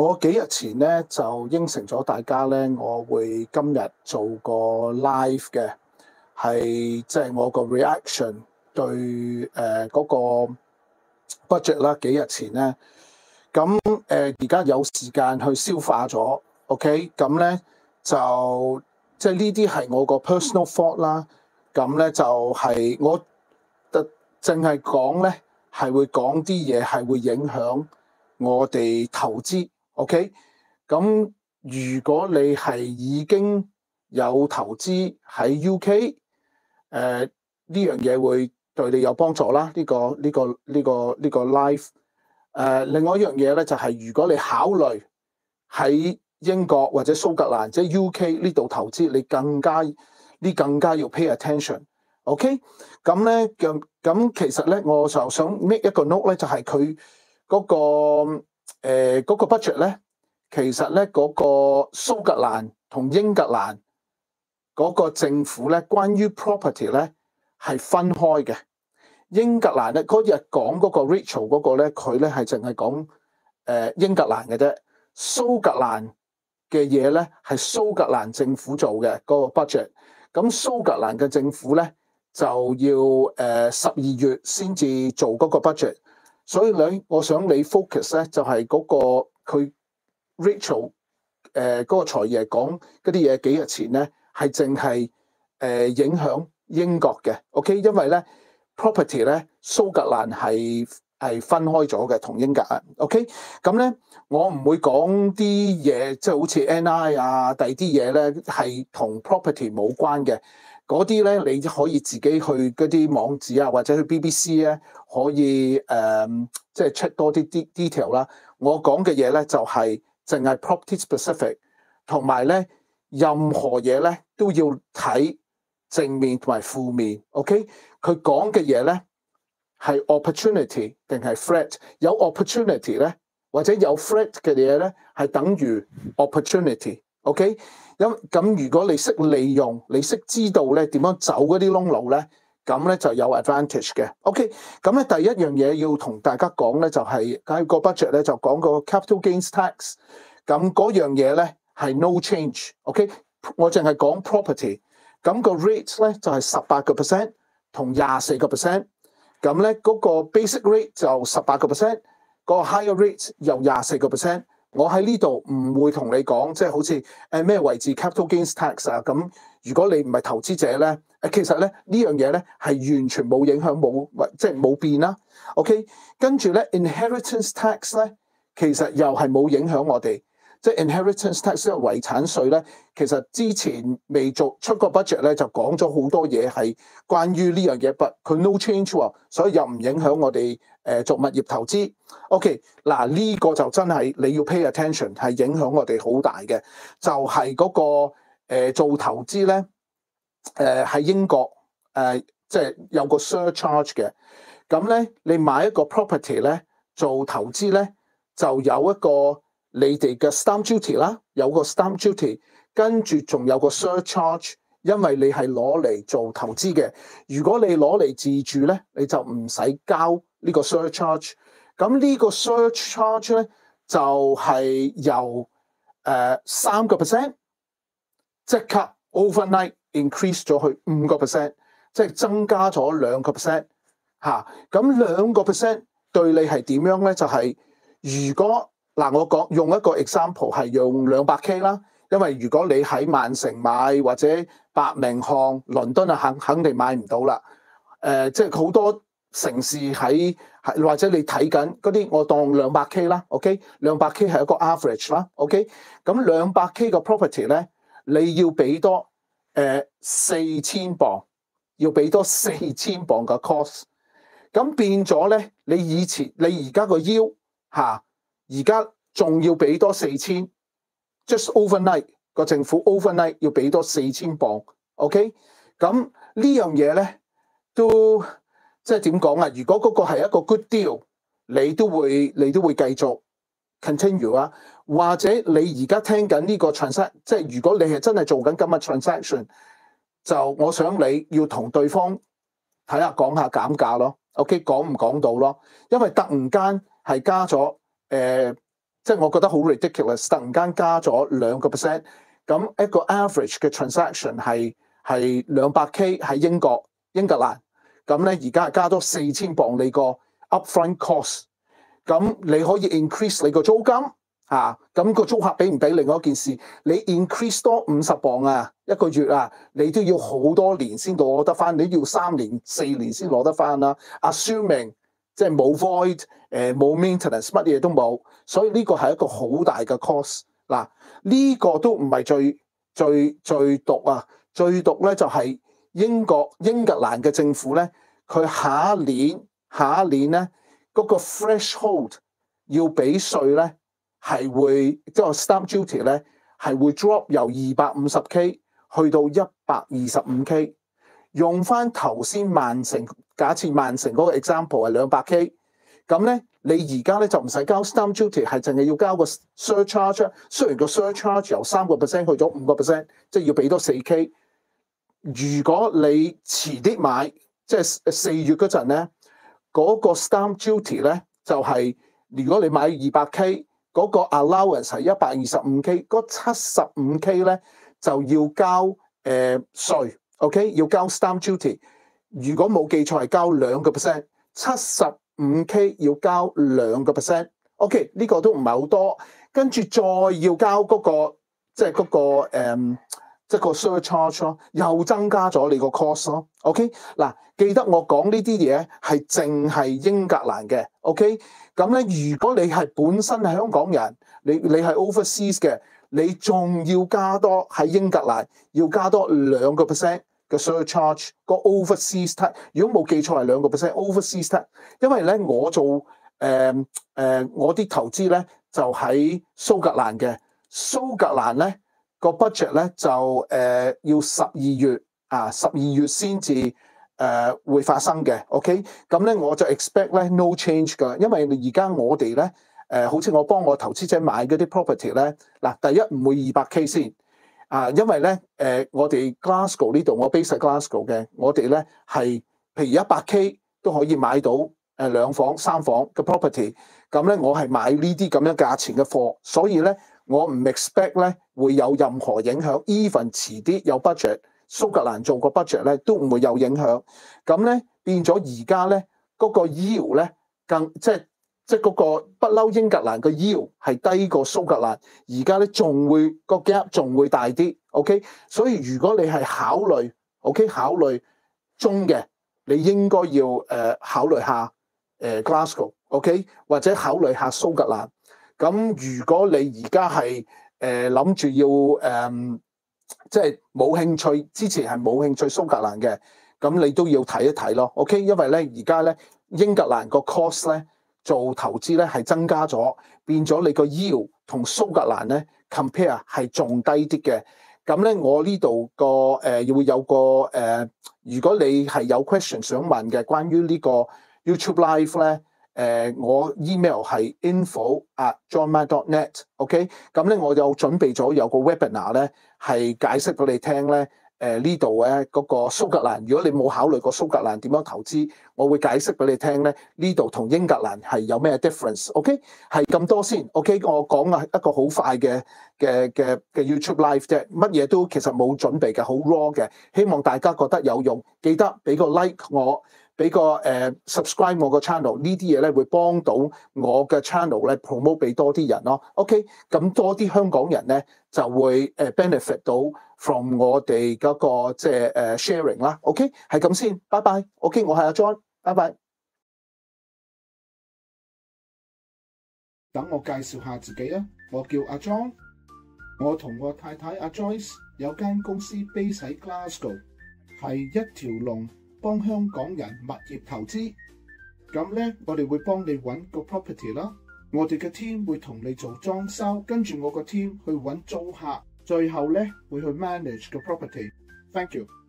我幾日前咧就應承咗大家咧，我會今日做個 live 嘅，係即係我個 reaction 對嗰個 budget 啦。幾日前咧，咁而家有時間去消化咗，OK，咁咧就即係呢啲係我個 personal fault 啦。咁咧就係我淨係講咧，係會講啲嘢係會影響我哋投資。OK，咁如果你係已經有投資喺 UK，呢樣嘢會對你有幫助啦。呢個 live，另外一樣嘢咧就係如果你考慮喺英國或者蘇格蘭，即係 UK 呢度投資，你更加要 pay attention。OK，咁咧咁其實咧，我就想 make 一個 note 咧，就係佢嗰個 budget 咧，其實咧嗰個蘇格蘭同英格蘭嗰個政府咧，關於 property 咧係分開嘅。英格蘭咧嗰日講嗰個 Rachel 嗰個咧，佢咧係淨係講英格蘭嘅啫。蘇格蘭嘅嘢咧係蘇格蘭政府做嘅嗰個 budget。咁蘇格蘭嘅政府咧就要12月先至做嗰個 budget。所以我想你 focus 咧，就係嗰個佢 Rachel 嗰個財爺講嗰啲嘢幾日前咧，係淨係影響英國嘅。OK， 因為咧 property 咧蘇格蘭係分開咗嘅，同英格蘭。OK， 咁咧我唔會講啲嘢，即係好似 NI 啊，第二啲嘢咧係同 property 冇關嘅。嗰啲咧，你可以自己去嗰啲網址啊，或者去 BBC 咧，可以即係 check 多啲 detail 啦。我講嘅嘢咧就係淨係 property specific， 同埋咧任何嘢咧都要睇正面同埋負面。OK， 佢講嘅嘢咧係 opportunity 定係 threat？ 有 opportunity 咧，或者有 threat 嘅嘢咧，係等於 opportunity。OK。咁如果你識利用，你識知道咧點樣走嗰啲窿路咧，咁咧就有 advantage 嘅。OK， 咁咧第一樣嘢要同大家講咧就係喺個 budget 咧就講個 capital gains tax， 咁嗰樣嘢咧係 no change。OK， 我淨係講 property， 咁個 rate 咧就係18% 同24%， 咁咧嗰個 basic rate 就18%， 個 higher rate 又24%。我喺呢度唔會同你講，即係好似咩位置 capital gains tax 啊。咁如果你唔係投資者咧，其實咧呢樣嘢咧係完全冇影響，即係冇變啦。OK， 跟住咧 inheritance tax 咧，其實又係冇影響我哋。即係 inheritance tax 即係遺產稅咧，其實之前未出個 budget 咧，就講咗好多嘢係關於呢樣嘢，但佢 no change 喎，所以又唔影響我哋做物業投資。OK， 嗱呢個就真係你要 pay attention， 係影響我哋好大嘅，就係嗰個做投資咧，喺英國即係有個 surcharge 嘅。咁咧你買一個 property 咧做投資咧，就有一個你哋嘅 stamp duty 啦，有個 stamp duty， 跟住仲有個 surcharge， 因為你係攞嚟做投資嘅。如果你攞嚟自住咧，你就唔使交呢個 surcharge。咁呢個 surcharge 咧就係由3% 即刻 overnight increase 咗去5%， 即係增加咗2%嚇。咁2% 對你係點樣咧？就係如果嗱，我講用一個 example 係用200K 啦，因為如果你喺曼城買或者伯明翰、倫敦啊，肯定買唔到啦。即係好多城市喺或者你睇緊嗰啲，我當200K啦。OK，200K 係一個 average 啦。OK， 咁200K 個 property 咧，你要俾多4000磅，要俾多4000磅嘅 cost。咁變咗咧，你而家個腰嚇。而家仲要俾多4000 ，just overnight 個政府 overnight 要俾多4000磅。OK， 咁呢樣嘢咧都即係點講啊？如果嗰個係一個 good deal， 你都會繼續 continue 啊。或者你而家聽緊呢個 transaction， 即係如果你係真係做緊今日 transaction， 就我想你要同對方睇下講下減價咯。OK， 講唔講到咯？因為突然間係加咗。 即係我覺得好 ridiculous，突然間加咗2%，咁一個 average 嘅 transaction 係200K 喺英格蘭，咁咧而家係加咗4000磅你個 upfront cost， 咁你可以 increase 你個租金嚇，咁個租客俾唔俾另外一件事，你 increase 多50磅啊一個月啊，你都要好多年先攞得翻，你要3年4年先攞得翻啦。assuming 即係冇 void， 冇 maintenance， 乜嘢都冇，所以呢個係一個好大嘅 cost。嗱，呢個都唔係最毒啊！最毒咧就係英格蘭嘅政府咧，佢下一年咧嗰個 threshold 要俾稅咧係會即係 stamp duty 咧係會 drop 由250K 去到125K。用翻頭先萬城，假設萬城嗰個 example 係200K， 咁咧你而家咧就唔使交 stamp duty， 係淨係要交個 surcharge。雖然個 surcharge 由3% 去咗5%，即係要俾多4K。如果你遲啲買，即係4月嗰陣咧，嗰個 stamp duty 咧就係如果你買200K，嗰個 allowance 係125K， 嗰 75K 咧就要交稅。OK， 要交 stamp duty， 如果冇記錯係交2%， 75K 要交2%。OK， 呢個都唔係好多，跟住再要交嗰個即係嗰個 surcharge 咯，又增加咗你個 cost 咯。OK， 嗱，記得我講呢啲嘢係淨係英格蘭嘅。OK， 咁咧如果你係本身係香港人，你係 overseas 嘅，你仲要加多喺英格蘭要加多2% 嘅 surcharge 個 overseas tax。如果冇記錯係2% overseas tax， 因為咧我做我啲投資咧就喺蘇格蘭嘅，蘇格蘭咧個 budget 咧就要12月先至會發生嘅。OK， 咁咧我就 expect 咧 no change 㗎，因為而家我哋咧好似我幫我投資者買嗰啲 property 咧，嗱，第一唔會200K 先。因為咧，我哋 Glasgow 呢度，我 base 喺 Glasgow 嘅，我哋咧係譬如 100K 都可以買到2房3房嘅 property， 咁咧我係買呢啲咁樣價錢嘅貨，所以咧我唔 expect 咧會有任何影響 ，even 遲啲有 budget， 蘇格蘭做個 budget 咧都唔會有影響，咁咧變咗而家咧嗰個 yield 咧更即係嗰個不嬲英格蘭嘅 yield 係低過蘇格蘭，而家咧仲會個 gap 仲會大啲 ，OK？ 所以如果你係考慮中嘅，你應該要考慮下Glasgow，OK？ 或者考慮下蘇格蘭。咁如果你而家係諗住要即係冇興趣，之前係冇興趣蘇格蘭嘅，咁你都要睇一睇咯 ，OK？ 因為咧而家咧英格蘭個 cost 咧。做投資咧係增加咗，變咗你個 yield 同蘇格蘭咧 compare 係仲低啲嘅。咁咧我呢度個會有個如果你係有 question 想問嘅關於呢個 YouTube Live 咧，我 email 係 info@johnmah.net，OK？ 咁咧我有準備咗有個 webinar 咧係解釋俾你聽咧。呢度咧嗰個蘇格蘭，如果你冇考慮過蘇格蘭點樣投資，我會解釋俾你聽咧。呢度同英格蘭係有咩 difference？OK， 係咁多先。OK， 我講啊一個好快嘅 YouTube Live 啫，乜嘢都其實冇準備嘅，好 raw 嘅。希望大家覺得有用，記得俾個 like 我，俾個subscribe 我個 channel， 呢啲嘢咧會幫到我嘅 channel 咧 promote 俾多啲人咯。OK， 咁多啲香港人咧就會benefit 到 from 我哋嗰個即係sharing 啦。OK， 係咁先，拜拜。OK， 我係阿 John， 拜拜。等我介紹下自己啊，我叫阿 John， 我同我太太阿 Joyce 有間公司 base 喺 Glasgow， 係一條龍幫香港人物業投資。咁咧，我哋會幫你揾個 property 啦，我哋嘅 team 會同你做裝修，跟住我個 team 去揾租客。最後咧會去 manage 個 property。Thank you。